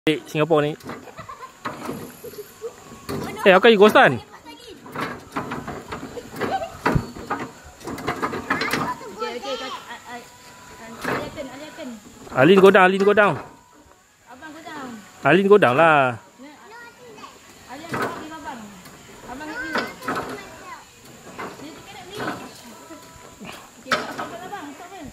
Singapura ni. How can you go stand? Alin go down, Alin go down. Abang go down. Alin go down lah. Alin pergi abang. Abang nak ni. Dia kena ni. Okey, abang abang, stop kan.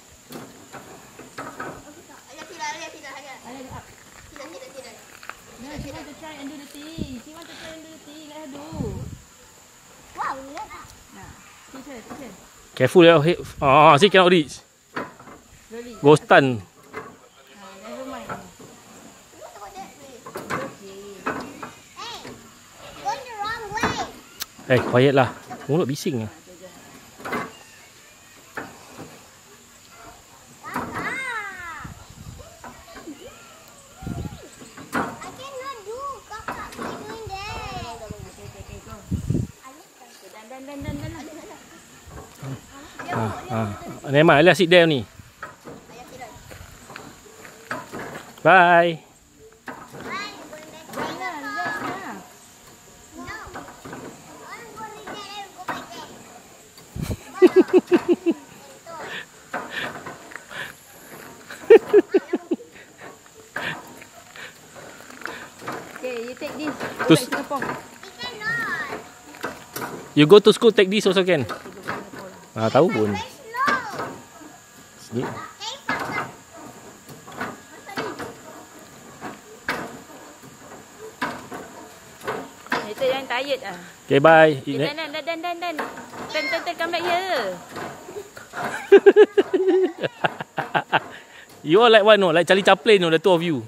Ayah tidak. Ayah up. Tidak. No, she want to try and do the thing. Let her do. Wow, nah. Teacher. Careful your head. See cannot reach. Really? Go stand. Never mind. What about that way? Hey, going the wrong way. Quiet lah. Mulut bising lah. Papa, I cannot do. Kakak, keep doing that. Okay, go. Dan. Never mind, let's sit there ni. Bye. Bye, I'm going back to Jangan. No. I'm going there and go back there. Okay, you take this. Go To back Singapore. We cannot. You go to school, take this also can. Tahu pun. Very slow. Ni. Hey, Papa. Itu yang tired ah. Okay, bye. Dan. Turn, come back here. You all like what no? Like Charlie Chaplin no, the two of you.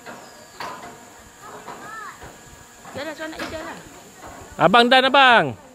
Dah lah, nak ida lah. Abang dan abang.